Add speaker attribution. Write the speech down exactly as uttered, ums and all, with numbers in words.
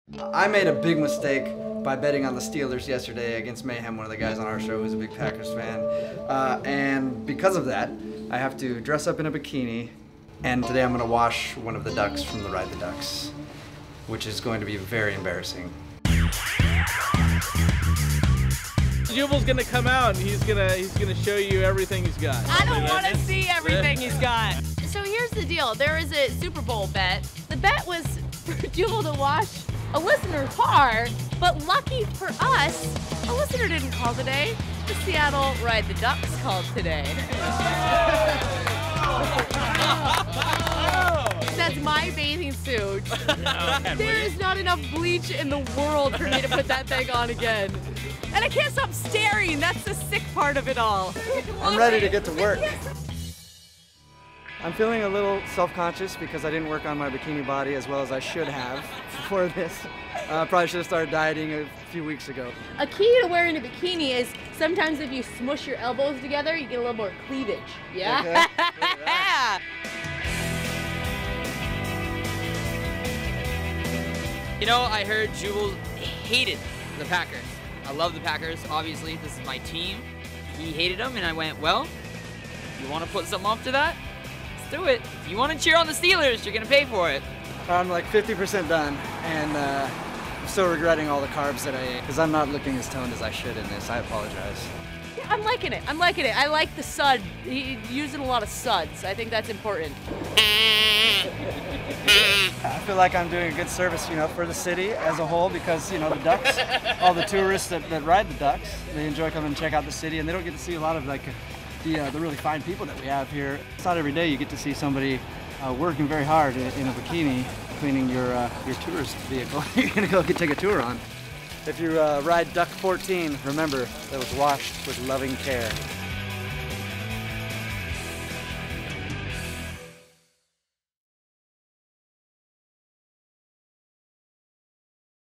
Speaker 1: I made a big mistake by betting on the Steelers yesterday against Mayhem, one of the guys on our show who's a big Packers fan. Uh, and because of that, I have to dress up in a bikini, and today I'm going to wash one of the ducks from the Ride the Ducks, which is going to be very embarrassing.
Speaker 2: Jubal's gonna come out and he's gonna he's gonna show you everything he's got.
Speaker 3: I don't want to see everything he's got. So here's the deal. There is a Super Bowl bet. The bet was for Jubal to wash a listener's car, but lucky for us, a listener didn't call today. The Seattle Ride the Ducks called today. That's my bathing suit. There is not enough bleach in the world for me to put that thing on again. And I can't stop staring. That's the sick part of it all.
Speaker 1: I'm ready to get to work. I'm feeling a little self-conscious because I didn't work on my bikini body as well as I should have before this. Uh, probably should have started dieting a few weeks ago.
Speaker 3: A key to wearing a bikini is sometimes if you smush your elbows together, you get a little more cleavage. Yeah.
Speaker 1: Okay.
Speaker 4: You know, I heard Jubal hated the Packers. I love the Packers, obviously. This is my team. He hated them, and I went, well, you want to put something up to that? Let's do it. If you want to cheer on the Steelers, you're going to pay for it.
Speaker 1: I'm like fifty percent done, and uh, I'm still regretting all the carbs that I ate because I'm not looking as toned as I should in this. I apologize.
Speaker 3: I'm liking it. I'm liking it. I like the sud. He's using a lot of suds. I think that's important.
Speaker 1: I feel like I'm doing a good service, you know, for the city as a whole because, you know, the ducks, all the tourists that, that ride the ducks, they enjoy coming and check out the city, and they don't get to see a lot of like the, uh, the really fine people that we have here. It's not every day you get to see somebody uh, working very hard in, in a bikini cleaning your, uh, your tourist vehicle you're going to go get, take a tour on. If you uh, ride Duck fourteen, remember that it was washed with loving care.